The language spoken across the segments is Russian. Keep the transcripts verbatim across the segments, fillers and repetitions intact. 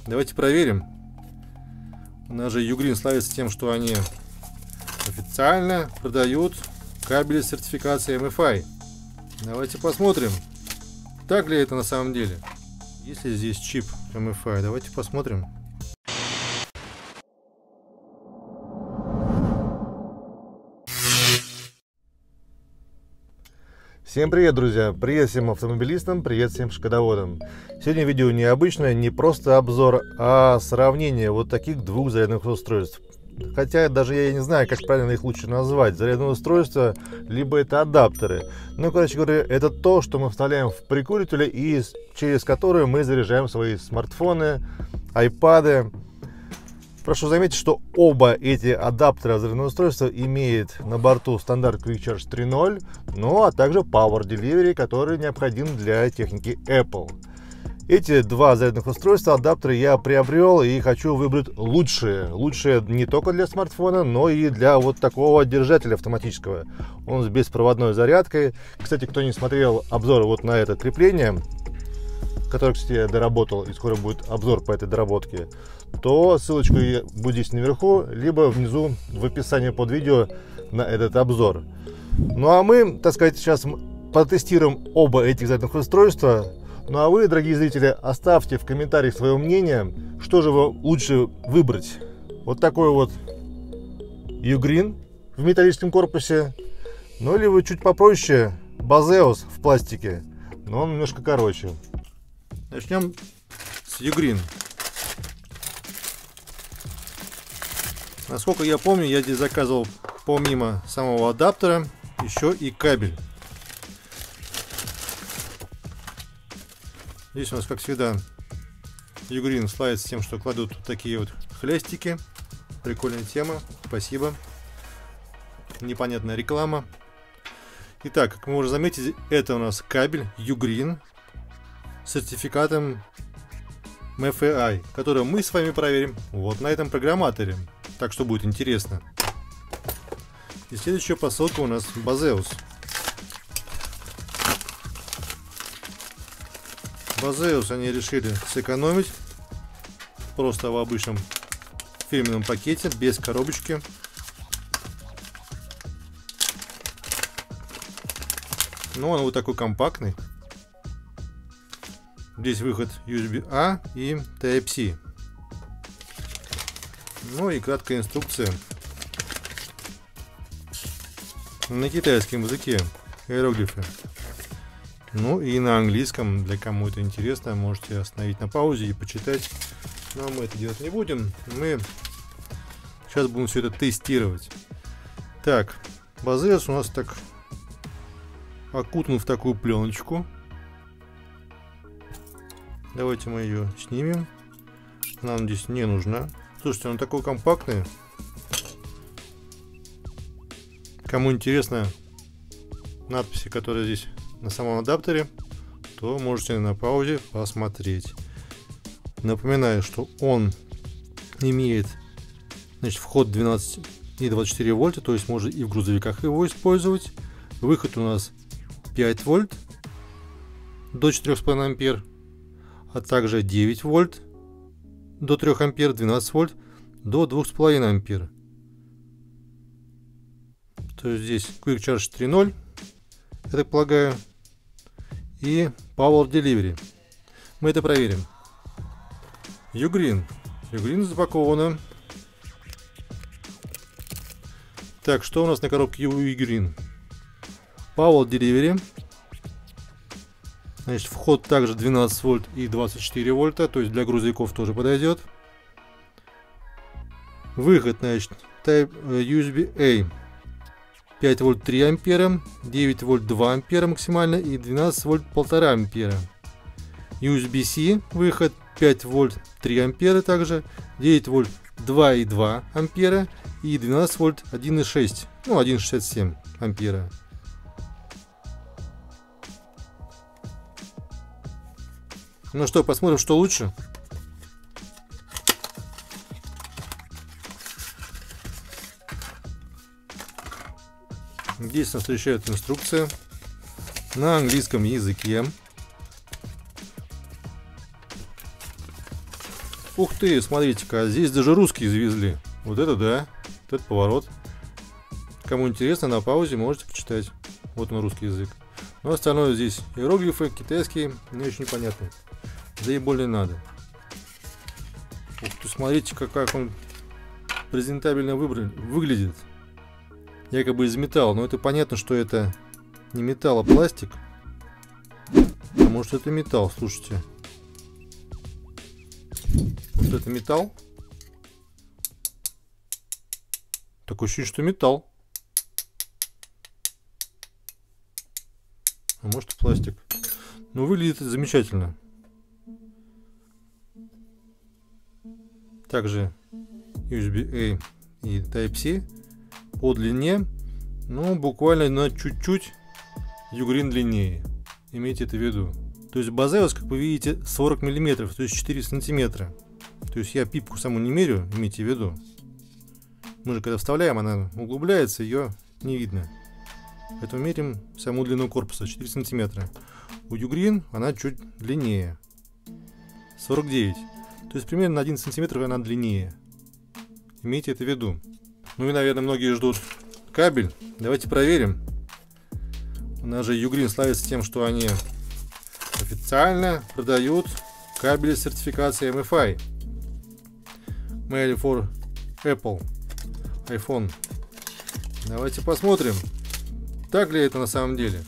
Давайте проверим. У нас же Ugreen славится тем, что они официально продают кабели с сертификацией эм эф ай. Давайте посмотрим, так ли это на самом деле. Есть ли здесь чип эм эф ай? Давайте посмотрим. Всем привет, друзья! Привет всем автомобилистам, привет всем шкодоводам. Сегодня видео необычное, не просто обзор, а сравнение вот таких двух зарядных устройств. Хотя даже я не знаю, как правильно их лучше назвать. Зарядное устройство, либо это адаптеры. Ну, короче говоря, это то, что мы вставляем в прикуритель и через которое мы заряжаем свои смартфоны, айпады. Прошу заметить, что оба эти адаптера зарядного устройства имеют на борту стандарт Quick Charge три ноль, ну а также Power Delivery, который необходим для техники Apple. Эти два зарядных устройства, адаптеры, я приобрел и хочу выбрать лучшие. Лучшие не только для смартфона, но и для вот такого держателя автоматического. Он с беспроводной зарядкой. Кстати, кто не смотрел обзор вот на это крепление, который, кстати, я доработал, и скоро будет обзор по этой доработке, то ссылочку будет здесь наверху, либо внизу в описании под видео на этот обзор. Ну а мы, так сказать, сейчас протестируем оба этих зарядных устройства. Ну а вы, дорогие зрители, оставьте в комментариях свое мнение, что же вы лучше выбрать. Вот такой вот Ugreen в металлическом корпусе, ну или вы чуть попроще Baseus в пластике, но он немножко короче. Начнем с Ugreen. Насколько я помню, я здесь заказывал помимо самого адаптера еще и кабель. Здесь у нас, как всегда, Ugreen славится тем, что кладут вот такие вот хлястики. Прикольная тема, спасибо. Непонятная реклама. Итак, как мы уже заметили, это у нас кабель Ugreen с сертификатом эм эф ай, который мы с вами проверим вот на этом программаторе. Так что будет интересно. И следующая посылка у нас Baseus. Baseus они решили сэкономить. Просто в обычном фирменном пакете, без коробочки. Но он вот такой компактный. Здесь выход ю эс би-A и Type-C. Ну и краткая инструкция на китайском языке, иероглифы. Ну и на английском, для кому это интересно, можете остановить на паузе и почитать. Но мы это делать не будем. Мы сейчас будем все это тестировать. Так, Baseus у нас так окутан в такую пленочку. Давайте мы ее снимем. Нам здесь не нужна. Слушайте, он такой компактный. Кому интересно надписи, которые здесь на самом адаптере, то можете на паузе посмотреть. Напоминаю, что он имеет, значит, вход двенадцать и двадцать четыре вольта, то есть можно и в грузовиках его использовать. Выход у нас пять вольт до четырёх с половиной ампер, а также девять вольт до трёх ампер, двенадцать вольт до двух с половиной ампер. То есть здесь Quick Charge три ноль, я так полагаю, и Power Delivery. Мы это проверим. Ugreen. Ugreen запаковано. Так, что у нас на коробке Ugreen? Power Delivery. Значит, вход также двенадцать вольт и двадцать четыре вольта, то есть для грузовиков тоже подойдет. Выход, значит, Type ю эс би-A пять вольт три ампера, девять вольт два ампера максимально и двенадцать вольт полтора ампера. ю эс би-C выход пять вольт три ампера также, девять вольт два и два ампера и двенадцать вольт один и шесть, ну один и шестьдесят семь ампера. Ну что, посмотрим, что лучше. Здесь нас встречает инструкция на английском языке. Ух ты, смотрите-ка, здесь даже русские завезли. Вот это да, вот этот поворот. Кому интересно, на паузе можете почитать. Вот он, русский язык. Но остальное здесь иероглифы, китайские, мне очень непонятно. Да и более надо. Ух ты, смотрите, как он презентабельно выбрали, выглядит. Якобы из металла, но это понятно, что это не металл, а пластик. А может это металл, слушайте. Вот это металл? Такое ощущение, что металл. А может пластик. Но выглядит это замечательно. Также ю эс би-A и Type-C по длине, ну буквально на чуть-чуть Ugreen длиннее. Имейте это в виду. То есть Baseus, как вы видите, сорок миллиметров, то есть четыре сантиметра. То есть я пипку саму не мерю, имейте в виду. Мы же когда вставляем, она углубляется, ее не видно. Поэтому мерим саму длину корпуса, четыре сантиметра. У Ugreen она чуть длиннее, сорок девять. То есть примерно на один сантиметр она длиннее. Имейте это в виду. Ну и, наверное, многие ждут кабель. Давайте проверим. У нас же Ugreen славится тем, что они официально продают кабели с сертификацией эм эф ай. Made for Apple iPhone. Давайте посмотрим, так ли это на самом деле.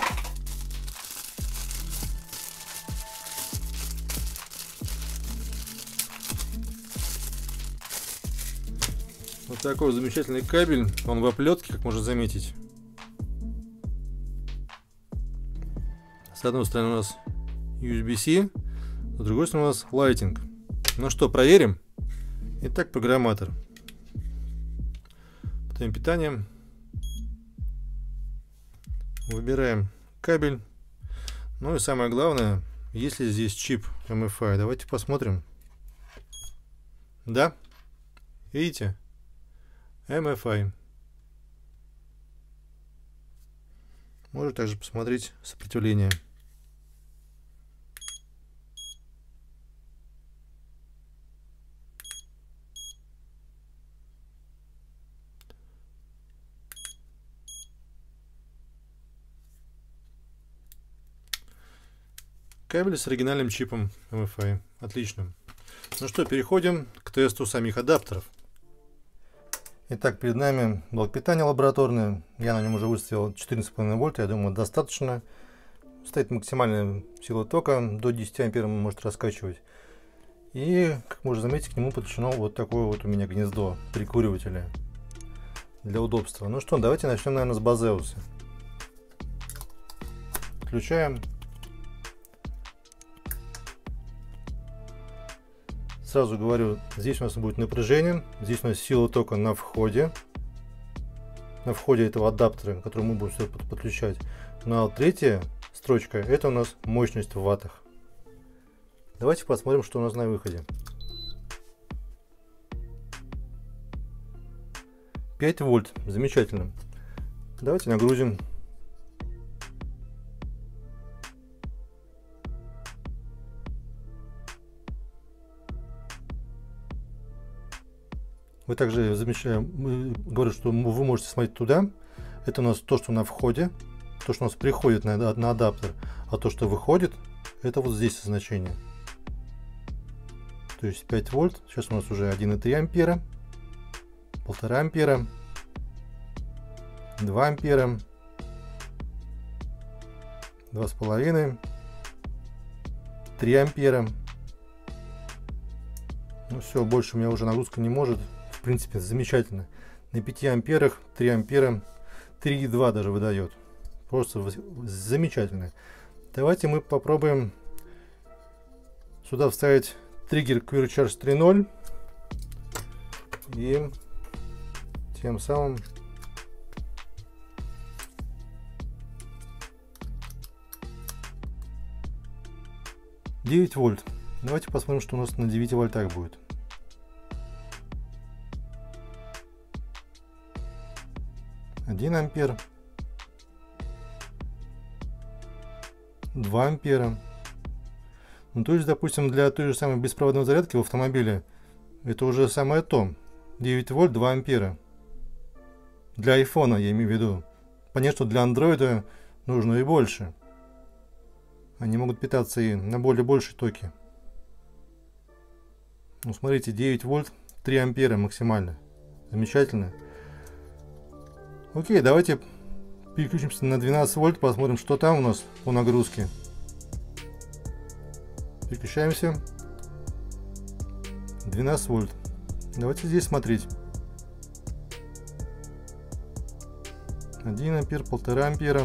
Вот такой замечательный кабель. Он в оплетке, как можно заметить. С одной стороны у нас ю эс би-C, с другой стороны у нас Lighting. Ну что, проверим? Итак, программатор. Потом питание. Выбираем кабель. Ну и самое главное, есть ли здесь чип эм эф ай. Давайте посмотрим. Да, видите? эм эф ай. Можно также посмотреть сопротивление. Кабель с оригинальным чипом эм эф ай. Отлично. Ну что, переходим к тесту самих адаптеров. Итак, перед нами блок питания лабораторный. Я на нем уже выставил четырнадцать и пять вольт. Я думаю, достаточно. Стоит максимальная сила тока. До десяти ампер он может раскачивать. И, как можно заметить, к нему подключено вот такое вот у меня гнездо прикуривателя. Для удобства. Ну что, давайте начнем, наверное, с Baseus. Включаем. Сразу говорю, здесь у нас будет напряжение, здесь у нас сила тока на входе, на входе этого адаптера, который мы будем сюда подключать. Ну а третья строчка, это у нас мощность в ваттах. Давайте посмотрим, что у нас на выходе. пять вольт, замечательно. Давайте нагрузим. Вы также замечаем, говорю, что вы можете смотреть туда. Это у нас то, что на входе, то, что у нас приходит на, на адаптер, а то, что выходит, это вот здесь значение. То есть пять вольт, сейчас у нас уже один и три ампера, полтора ампера, два ампера, два с половиной, три ампера. Ну все, больше у меня уже нагрузка не может. В принципе, замечательно. На пяти амперах три ампера, три и два даже выдает. Просто замечательно. Давайте мы попробуем сюда вставить триггер Quick Charge три ноль. И тем самым девять вольт. Давайте посмотрим, что у нас на девяти вольтах будет. один ампер, два ампера. Ну, то есть, допустим, для той же самой беспроводной зарядки в автомобиле Это уже самое то. девять вольт, два ампера. Для айфона я имею в виду. Понятно, что для андроида нужно и больше. Они могут питаться и на более большие токи. Ну, смотрите, девять вольт, три ампера максимально. Замечательно. Окей, давайте переключимся на двенадцать вольт, посмотрим, что там у нас по нагрузке. Переключаемся. двенадцать вольт. Давайте здесь смотреть. один ампер, полтора ампера.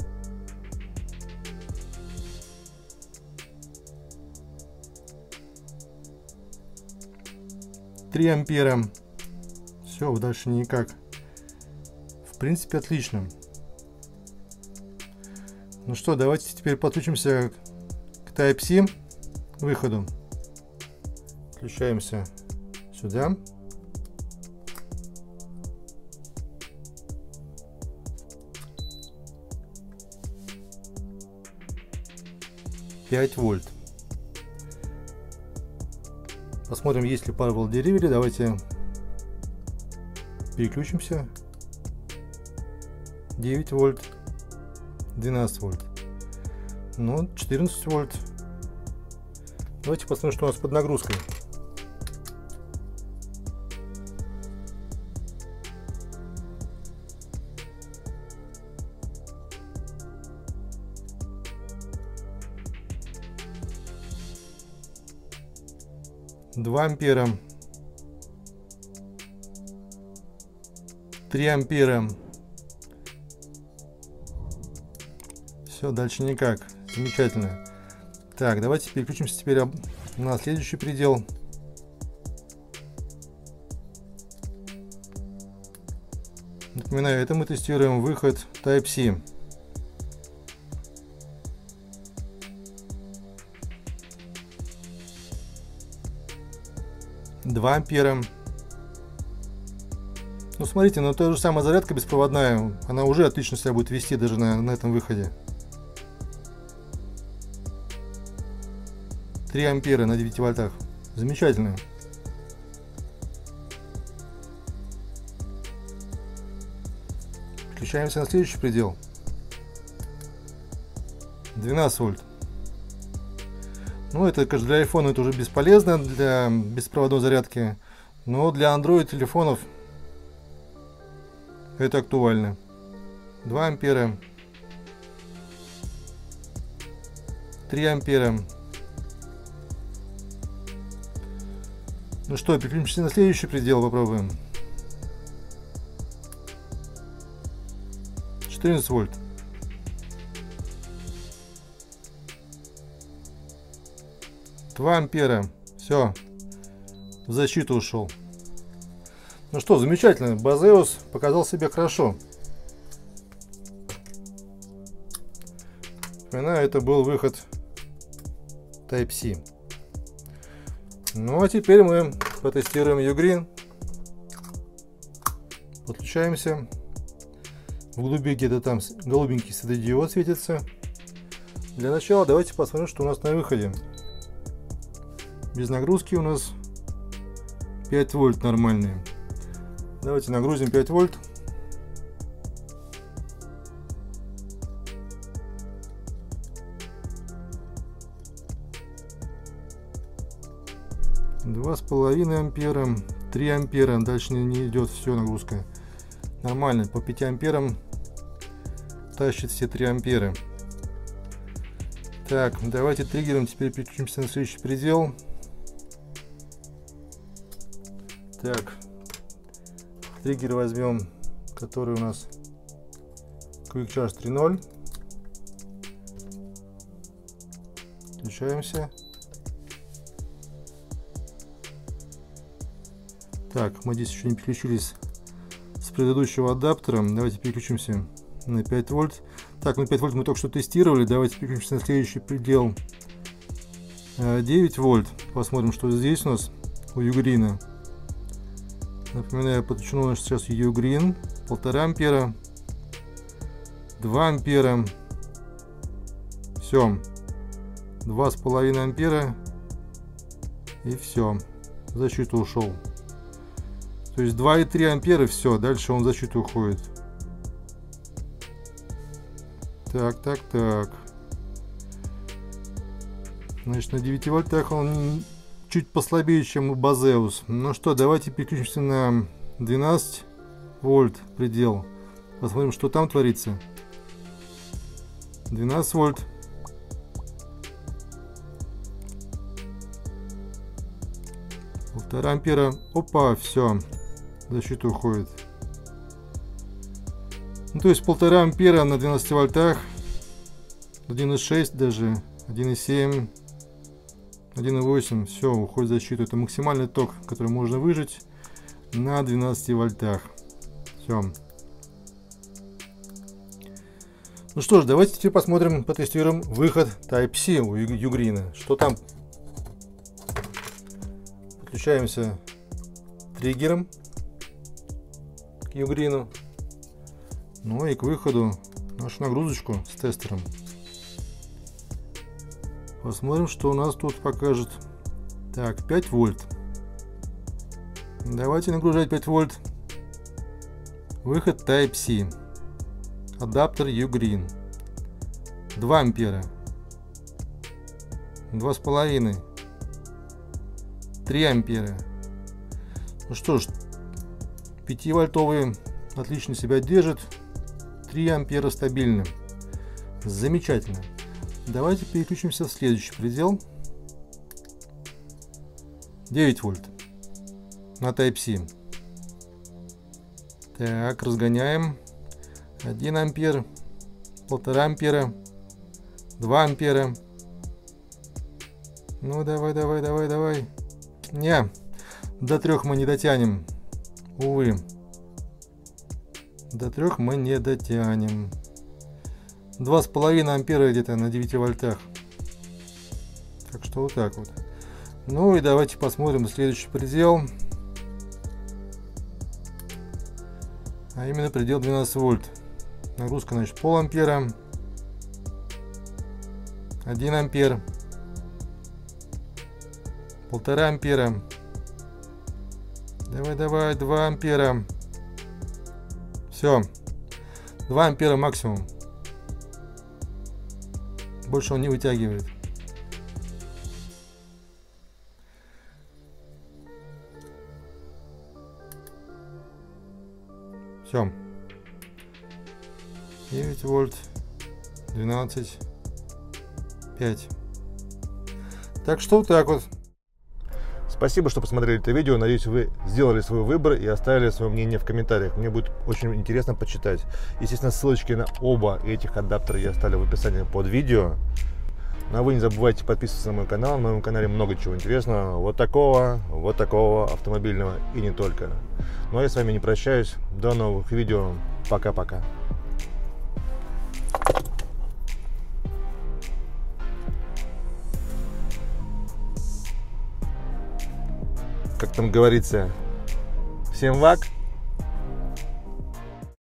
три ампера. Все, дальше никак. В принципе, отлично. Ну что, давайте теперь подключимся к Type-C выходу. Включаемся сюда. пять вольт. Посмотрим, есть ли Power Delivery. Давайте переключимся. девять вольт, двенадцать вольт. Ну, четырнадцать вольт. Давайте посмотрим, что у нас под нагрузкой. два ампера, три ампера. Все, дальше никак. Замечательно. Так, давайте переключимся теперь на следующий предел. Напоминаю, это мы тестируем выход Type-C. два ампера. Ну, смотрите, но та же самая зарядка беспроводная, она уже отлично себя будет вести даже на, на этом выходе. три ампера на девяти вольтах. Замечательно. Включаемся на следующий предел. двенадцать вольт. Ну, это, конечно, для iPhone это уже бесполезно, для беспроводной зарядки. Но для Android телефонов это актуально. два ампера. три ампера. Ну что, переключимся на следующий предел, попробуем. четырнадцать вольт. два ампера. Все. В защиту ушел. Ну что, замечательно. Базеус показал себя хорошо. Напоминаю, это был выход Type-C. Ну а теперь мы потестируем Ugreen. Подключаемся. В глубине где-то там голубенький светодиод светится. Для начала давайте посмотрим, что у нас на выходе. Без нагрузки у нас пять вольт нормальные. Давайте нагрузим пять вольт. два с половиной ампера, три ампера. Дальше не, не идет все нагрузка. Нормально, по пяти амперам тащит все три ампера. Так, давайте триггером теперь переключимся на следующий предел. Так, триггер возьмем, который у нас Quick Charge три ноль. Включаемся. Так, мы здесь еще не переключились с предыдущего адаптера. Давайте переключимся на пять вольт. Так, ну пять вольт мы только что тестировали. Давайте переключимся на следующий предел. девять вольт. Посмотрим, что здесь у нас у Ugreen. Напоминаю, подключено у нас сейчас Ugreen. полтора ампера. два ампера. Все. два с половиной ампера. И все. в защиту ушел. То есть два и три ампера, все, дальше он в защиту уходит. Так, так, так. Значит, на девяти вольтах он чуть послабее, чем у Базеус. Ну что, давайте переключимся на двенадцать вольт предел. Посмотрим, что там творится. двенадцать вольт. Полтора ампера. Опа, все. Защита уходит. Ну, то есть полтора ампера на двенадцати вольтах. один и шесть даже. один и семь. один и восемь. Все, уходит в защиту. Это максимальный ток, который можно выжать на двенадцати вольтах. Все. Ну что ж, давайте теперь посмотрим, потестируем выход Type-C у Ugreen. Что там? Подключаемся триггером к Ugreen. Ну и к выходу нашу нагрузочку с тестером. Посмотрим, что у нас тут покажет. Так, пять вольт. Давайте нагружать пять вольт. Выход Type-C. Адаптер Ugreen. два ампера. два с половиной. три ампера. Ну что ж, пятивольтовый отлично себя держит. три ампера стабильно. Замечательно. Давайте переключимся в следующий предел. девять вольт. На Type-C. Так, разгоняем. один ампер. полтора ампера. два ампера. Ну давай, давай, давай, давай. Не, до трех мы не дотянем. Увы. До трех мы не дотянем. два с половиной ампера где-то на девяти вольтах. Так что вот так вот. Ну и давайте посмотрим следующий предел. А именно предел двенадцать вольт. Нагрузка, значит, пол ампера. один ампер. полтора ампера. Давай, давай, два ампера. Все. два ампера максимум. Больше он не вытягивает. Все. девять вольт. двенадцать. пять. Так что вот так вот. Спасибо, что посмотрели это видео. Надеюсь, вы сделали свой выбор и оставили свое мнение в комментариях. Мне будет очень интересно почитать. Естественно, ссылочки на оба этих адаптера я оставлю в описании под видео. Ну а вы не забывайте подписываться на мой канал. На моем канале много чего интересного. Вот такого, вот такого автомобильного и не только. Ну а я с вами не прощаюсь. До новых видео. Пока-пока. Как там говорится, всем вак.